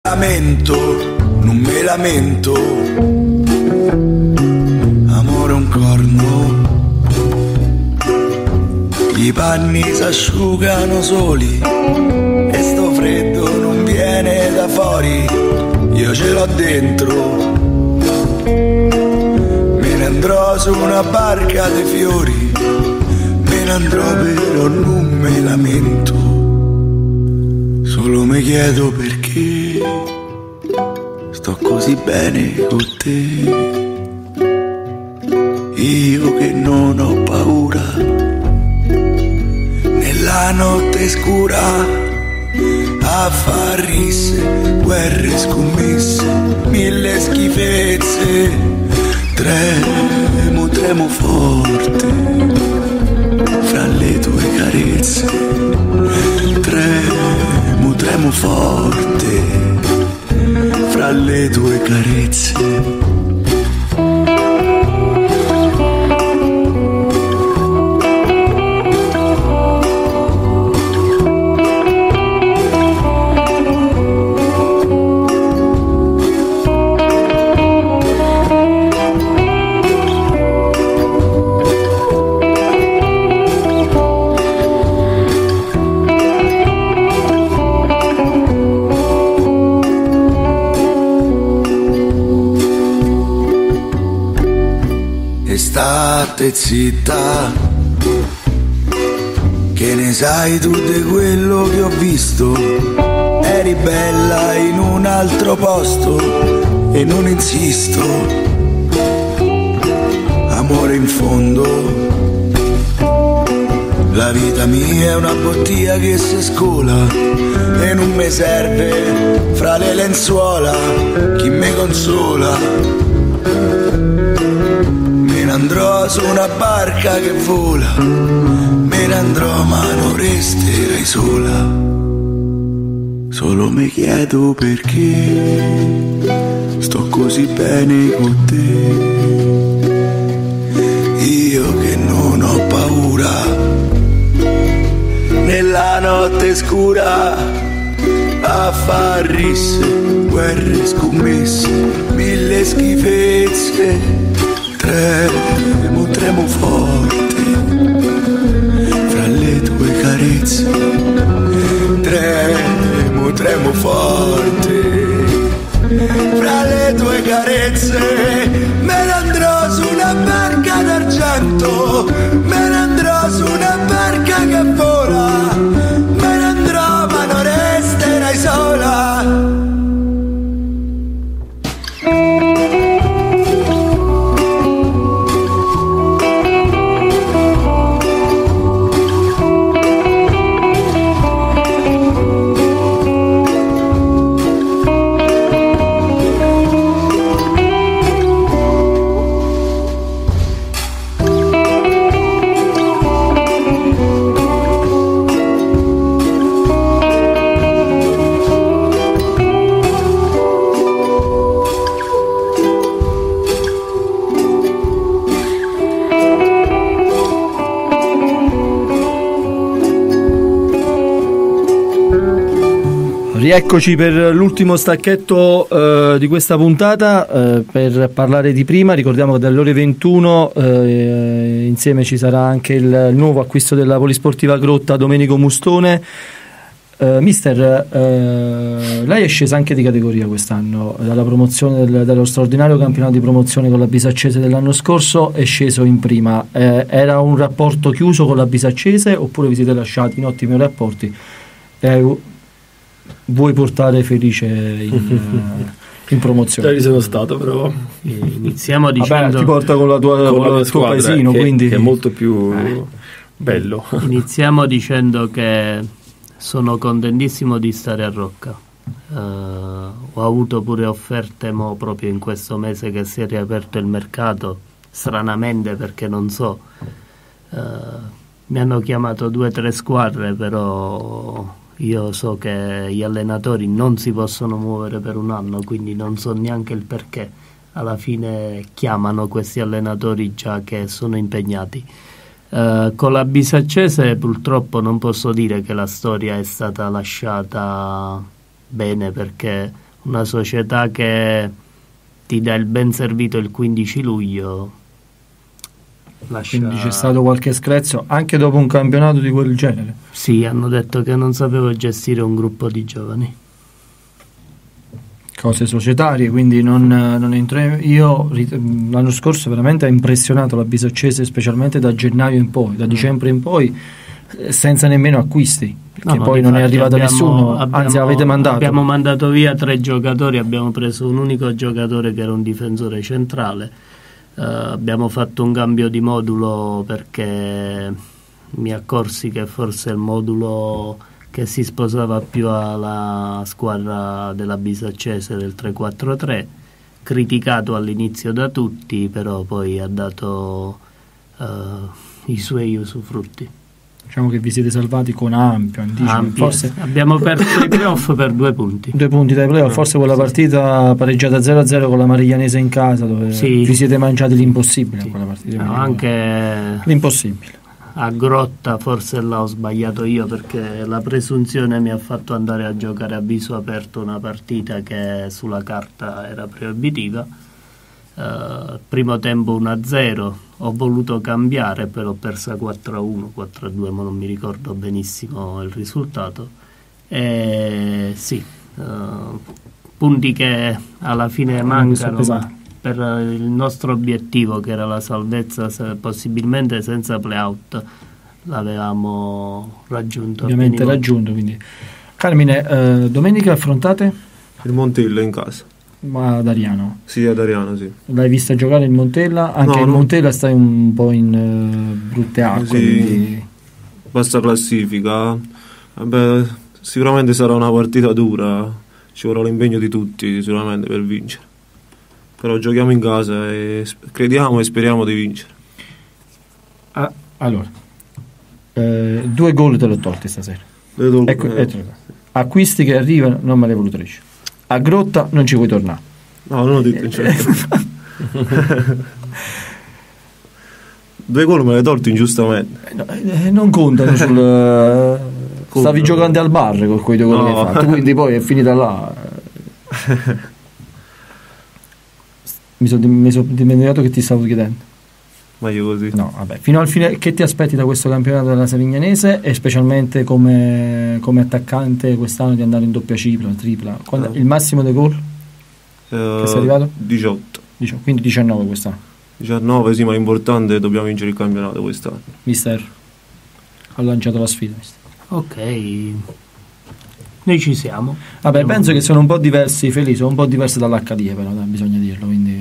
Non me lamento, amore un corno, i panni si asciugano soli e sto freddo non viene da fuori, io ce l'ho dentro, me ne andrò su una barca dei fiori, me ne andrò però non me lamento, solo mi chiedo perché sto così bene con te, io che non ho paura, nella notte scura, a far risse, guerre scommesse, mille schifezze, tremo forte, fra le tue carezze, tremo forte, fra le tue carezze. State zitta, che ne sai tu di quello che ho visto? Eri bella in un altro posto e non insisto, amore in fondo, la vita mia è una bottiglia che si scola e non mi serve fra le lenzuola chi mi consola. Me ne andrò su una barca che vola, me ne andrò ma non resterai sola, solo mi chiedo perché sto così bene con te, io che non ho paura, nella notte scura, a far risse, guerre scommesse, mille schifezze, tremo forte, fra le tue carezze, tremo forte, fra le tue carezze, me ne andrò su una barca d'argento, me ne andrò su una barca che vola, me ne andrò ma non resterai sola. Rieccoci per l'ultimo stacchetto di questa puntata per parlare di prima. Ricordiamo che dalle ore 21 insieme ci sarà anche il nuovo acquisto della Polisportiva Grotta, Domenico Mustone. Mister, lei è scesa anche di categoria quest'anno, dalla promozione dallo straordinario campionato di promozione con la Bisaccese dell'anno scorso è sceso in prima. Era un rapporto chiuso con la Bisaccese oppure vi siete lasciati in ottimi rapporti? Vuoi portare Felice in promozione? Ci sono stato, però iniziamo dicendo. Vabbè, ti porta con la tua tuo squadra, paesino, quindi che è molto più bello. Iniziamo dicendo che sono contentissimo di stare a Rocca. Ho avuto pure offerte proprio in questo mese che si è riaperto il mercato, stranamente, perché non so, mi hanno chiamato 2 o 3 squadre, però io so che gli allenatori non si possono muovere per un anno, quindi non so neanche il perché alla fine chiamano questi allenatori già che sono impegnati. Con la Bisaccese purtroppo non posso dire che la storia è stata lasciata bene, perché una società che ti dà il ben servito il 15 luglio. Quindi c'è stato qualche screzio anche dopo un campionato di quel genere? Sì, hanno detto che non sapevo gestire un gruppo di giovani. Cose societarie, quindi non entro. Io l'anno scorso veramente ha impressionato la Bisaccese, specialmente da gennaio in poi, da dicembre in poi, senza nemmeno acquisti, perché poi non è arrivato nessuno, anzi avete mandato. Abbiamo mandato via 3 giocatori, abbiamo preso un unico giocatore che era un difensore centrale. Abbiamo fatto un cambio di modulo perché mi accorsi che forse il modulo che si sposava più alla squadra della Bisaccese del 3-4-3, criticato all'inizio da tutti, però poi ha dato i suoi usufrutti. Diciamo che vi siete salvati con ampio anticipo. Forse abbiamo perso i playoff per 2 punti. 2 punti dai playoff, forse quella partita pareggiata 0-0 con la Mariglianese in casa, dove vi siete mangiati l'impossibile. Quella partita, anche l'impossibile. A Grotta forse l'ho sbagliato io, perché la presunzione mi ha fatto andare a giocare a viso aperto una partita che sulla carta era proibitiva. Primo tempo 1-0, ho voluto cambiare, però ho persa 4-1, 4-2, ma non mi ricordo benissimo il risultato. Punti che alla fine mancano, ma per il nostro obiettivo, che era la salvezza possibilmente senza play-out, l'avevamo raggiunto. Ovviamente raggiunto, quindi. Carmine, domenica affrontate? Il Montella in casa. Ma ad Ariano? Sì, ad Ariano, sì. L'hai vista giocare il Montella? Anche il Montella sta un po' in brutte acque. Sì, quindi. Basta classifica. Vabbè, sicuramente sarà una partita dura, ci vorrà l'impegno di tutti sicuramente per vincere. Però giochiamo in casa e crediamo e speriamo di vincere. Allora, 2 gol te l'ho tolti stasera. Ecco, acquisti che arrivano, non me ne hai voluto riuscire. A Grotta non ci vuoi tornare? No, non ho detto in certo. 2 gol me le hai tolti ingiustamente. Non contano sul... Stavi giocando al bar con quei 2 gol che hai fatto, quindi poi è finita là. Mi sono dimenticato che ti stavo chiedendo. Ma io così. No, vabbè. Fino al fine, che ti aspetti da questo campionato della Savignanese, e specialmente come attaccante quest'anno, di andare in doppia cifra, tripla? Il massimo dei gol che sei arrivato? 18. Quindi 19 quest'anno. 19, sì, ma l'importante, dobbiamo vincere il campionato quest'anno. Mister ha lanciato la sfida. Ok, noi ci siamo. Vabbè, penso che sono un po' diversi, Felice, sono un po' diversi dall'HD, però bisogna dirlo, quindi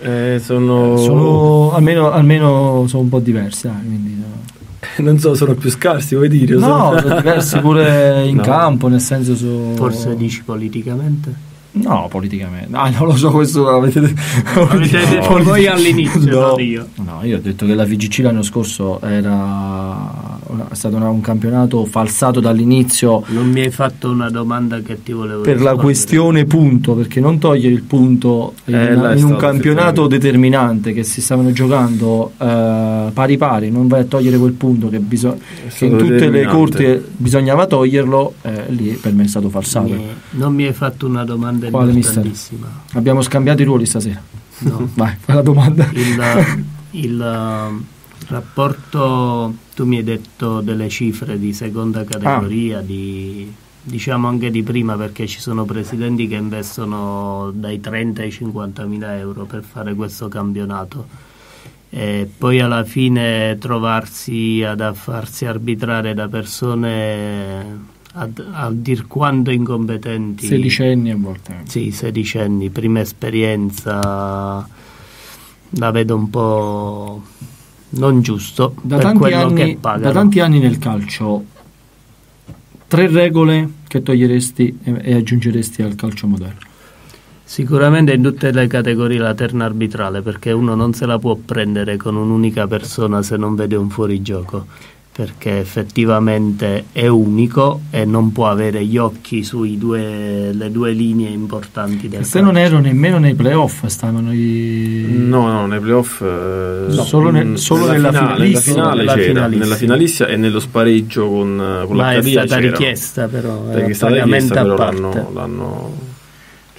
sono almeno sono un po' diversi, quindi, non so, sono più scarsi, vuoi dire? No, sono diversi pure in campo, nel senso forse dici politicamente? No, politicamente. Non lo so, questo l'avete detto voi all'inizio, non io. No, io ho detto che la VGC l'anno scorso è stato un campionato falsato dall'inizio. Non mi hai fatto una domanda che ti volevo per rispondere. La questione punto, perché non togliere il punto in un campionato determinante che si stavano giocando pari pari, non vai a togliere quel punto che in tutte le corti bisognava toglierlo, lì per me è stato falsato. Non mi hai fatto una domanda. Quale importantissima. Abbiamo scambiato i ruoli stasera. No. Vai, fai la domanda. Il rapporto, tu mi hai detto delle cifre di seconda categoria, diciamo anche di prima, perché ci sono presidenti che investono dai 30 ai 50.000 euro per fare questo campionato, e poi alla fine trovarsi a farsi arbitrare da persone a dir quanto incompetenti. 16enni a volte. Sì, 16enni, prima esperienza, la vedo un po' non giusto per quello che pagano. Da tanti anni nel calcio, 3 regole che toglieresti e aggiungeresti al calcio moderno? Sicuramente in tutte le categorie la terna arbitrale, perché uno non se la può prendere con un'unica persona se non vede un fuorigioco, perché effettivamente è unico e non può avere gli occhi sui le due linee importanti del calcio. Non ero nemmeno nei playoff, stavano No, nei playoff solo nella finalissima e nello spareggio con ma l'HD è stata richiesta, però perché è stata richiesta, però l'hanno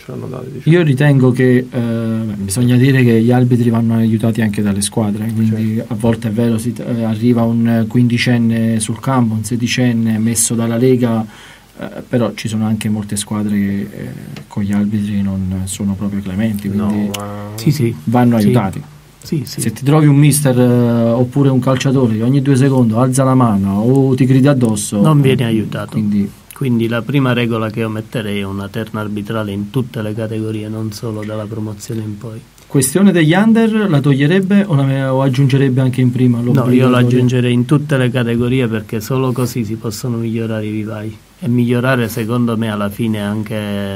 ce l'hanno dato, diciamo. Io ritengo che bisogna dire che gli arbitri vanno aiutati anche dalle squadre, quindi a volte è vero, arriva un quindicenne sul campo, un sedicenne messo dalla Lega, però ci sono anche molte squadre che con gli arbitri non sono proprio clementi, quindi vanno aiutati. Sì. Se ti trovi un mister oppure un calciatore che ogni 2 secondi alza la mano o ti grida addosso, non viene aiutato. Quindi la prima regola che io metterei è una terna arbitrale in tutte le categorie, non solo dalla promozione in poi. Questione degli under, la toglierebbe o aggiungerebbe anche in prima? No, io la aggiungerei in tutte le categorie, perché solo così si possono migliorare i vivai e migliorare, secondo me, alla fine anche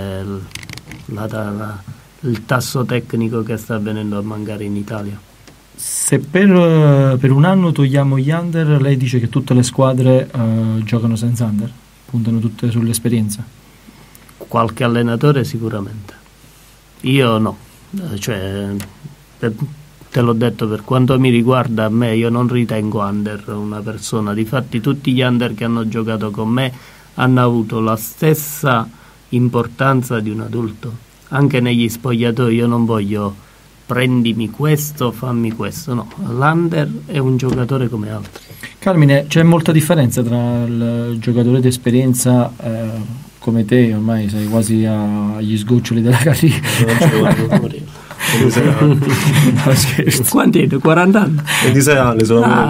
il tasso tecnico che sta venendo a mancare in Italia. Se per un anno togliamo gli under, lei dice che tutte le squadre giocano senza under? Puntano tutte sull'esperienza? Qualche allenatore sicuramente, io no, cioè te l'ho detto, per quanto mi riguarda, a me, io non ritengo under una persona. Difatti tutti gli under che hanno giocato con me hanno avuto la stessa importanza di un adulto, anche negli spogliatoi. Io non voglio prendimi questo, fammi questo, no, l'under è un giocatore come altri. Carmine, c'è molta differenza tra il giocatore d'esperienza come te, ormai sei quasi agli sgoccioli della carriera. Quanti? 40 anni? 26 anni sono.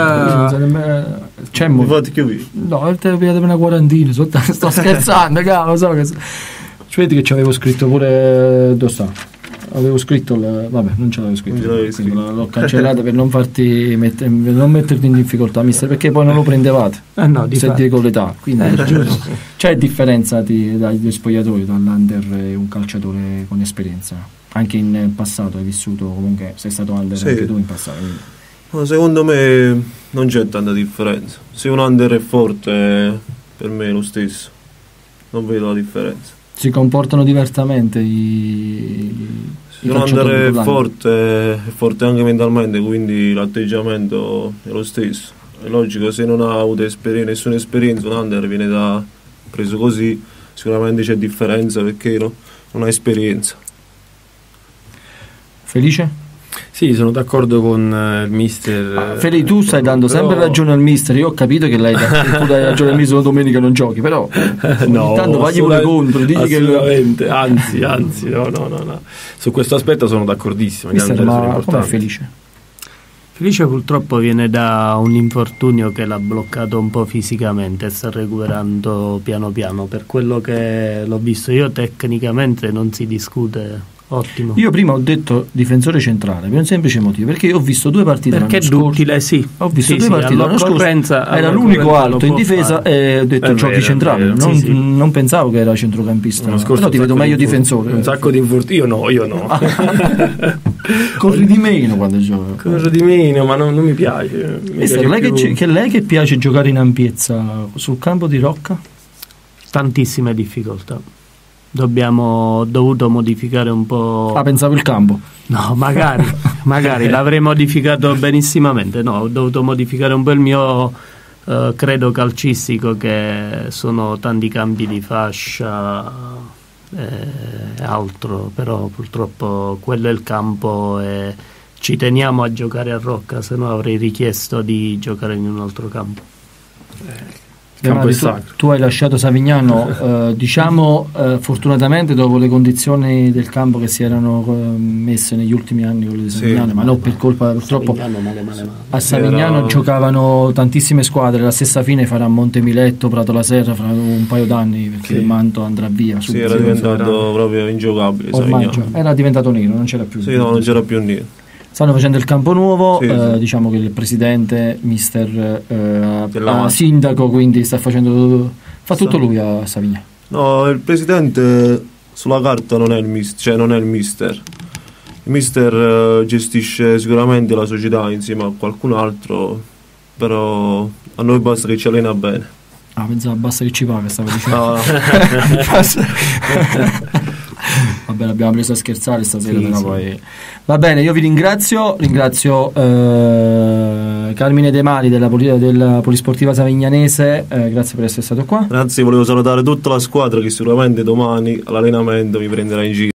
C'è infatti che vi? No, te lo vedo una quarantina, sto scherzando, cavolo, ci vedi che ci avevo scritto pure dove sta? Avevo scritto vabbè, non ce l'avevo scritto, l'ho cancellata per non farti non metterti in difficoltà, mister, perché poi non lo prendevate se dico l'età, quindi c'è differenza dagli spogliatori tra l'under e un calciatore con esperienza. Anche in passato hai vissuto, comunque sei stato under anche tu in passato, quindi. No, secondo me non c'è tanta differenza. Se un under è forte, per me è lo stesso, non vedo la differenza. Si comportano diversamente se un under è forte anche mentalmente, quindi l'atteggiamento è lo stesso. È logico, se non ha avuto nessuna esperienza, un under viene preso così, sicuramente c'è differenza perché non ha esperienza. Felice? Sì, sono d'accordo con il mister. Feli, tu stai dando sempre ragione al mister. Io ho capito che tu dai ragione al mister, una domenica non giochi, però no, intanto vagli pure contro, digli che anzi, no. Su questo aspetto sono d'accordissimo. Mister, ma com'è Felice? Felice purtroppo viene da un infortunio che l'ha bloccato un po' fisicamente e sta recuperando piano piano. Per quello che l'ho visto io, tecnicamente non si discute. Ottimo. Io prima ho detto difensore centrale per un semplice motivo, perché io ho visto 2 partite perché l'anno scorso. Duttile, sì. Ho visto 2 partite l'anno scorso, era l'unico alto in difesa e ho detto giochi centrale, non pensavo che era centrocampista, però ti vedo meglio difensore. Un sacco di infortuni, io no. Corri di meno quando giochi. Corro di meno, ma non mi piace. Lei che piace giocare in ampiezza sul campo di Rocca? Tantissime difficoltà. Abbiamo dovuto modificare un po'. Pensavo il campo. No, magari l'avrei modificato benissimamente. No, ho dovuto modificare un po' il mio credo calcistico, che sono tanti cambi di fascia e altro, però purtroppo quello è il campo e ci teniamo a giocare a Rocca, se no avrei richiesto di giocare in un altro campo. Tu hai lasciato Savignano fortunatamente dopo le condizioni del campo che si erano messe negli ultimi anni, quelle di Savignano, ma non per colpa, purtroppo male. A Savignano giocavano tantissime squadre, la stessa fine farà Montemiletto, Prato la Serra fra un paio d'anni, perché il Manto andrà via subito. Era diventato proprio ingiocabile. Ormai era diventato nero, non c'era più. Non c'era più nero. Stanno facendo il campo nuovo, diciamo che il presidente, mister sindaco, quindi fa tutto lui a Savignano. No, il presidente sulla carta non è il mister, il mister gestisce sicuramente la società insieme a qualcun altro, però a noi basta che ci allena bene. Pensavo basta che ci paga, stavo dicendo. No. Va vabbè, l'abbiamo preso a scherzare stasera, Sì, però sì. poi va bene. Io vi ringrazio Carmine De Mari della Polisportiva Savignanese, grazie per essere stato qua. Grazie, volevo salutare tutta la squadra che sicuramente domani all'allenamento mi prenderà in giro.